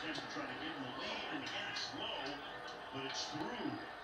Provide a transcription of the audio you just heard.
attempt to try to give him the lead, and again it's low, but it's through.